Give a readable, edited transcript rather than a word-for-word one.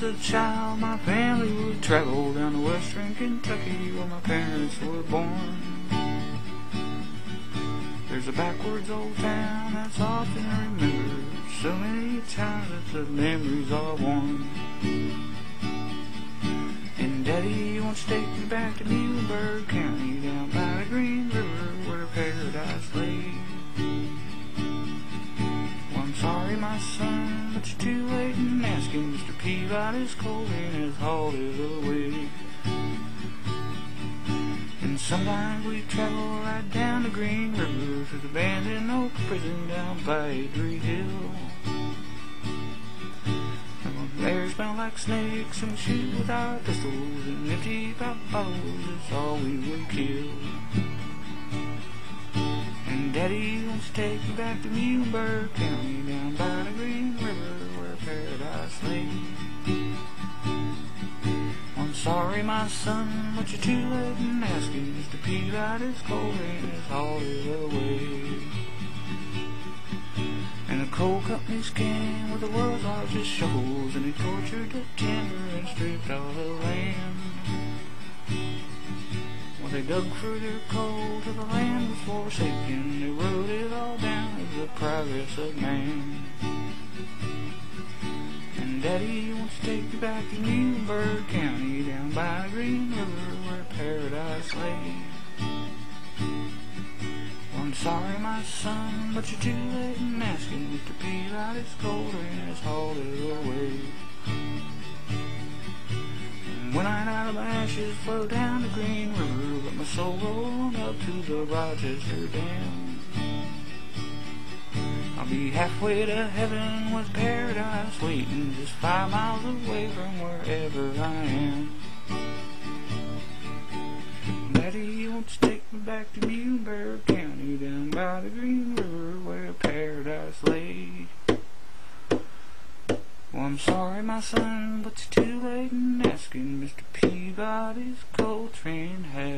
was a child, my family would travel down to western Kentucky where my parents were born. There's a backwards old town that's often remembered, so many times that the memories are warm. And Daddy wants to take me back to Muhlenberg County, down by the Green River where paradise lay. Well, I'm sorry, my son, but you're too late in asking. Mr. Peabody's cold and has hauled it away. And sometimes we travel right down the Green River to the abandoned old prison down by Adrie Hill. And the air smelled like snakes, and we shoot with our pistols, and empty pop bottles is all we would kill. And Daddy wants to take me back to Muhlenberg County, down by the Green River where paradise lay. I'm sorry, my son, but you're too late in asking. Mr. Peabody's coal rain has hauled it away. And the coal companies came with the world's largest shovels, and they tortured the timber and stripped all the land. Well, they dug for their coal till the land was forsaken. They wrote it all down as the progress of man. And Daddy wants to take you back to Muhlenberg County, down by the Green River where paradise lay. Well, I'm sorry, my son, but you're too late in asking. Mr. Peabody's cold rain has hauled it away. And when I out of my ashes flow down the Green River, let my soul roll up to the Rochester Dam. I'll be halfway to heaven with paradise waiting, just 5 miles away from wherever I am. Daddy wants to take me back to Muhlenberg County, down by the Green River where paradise lay. Well, I'm sorry, my son, but you're too late in asking. Mr. Peabody's coal train has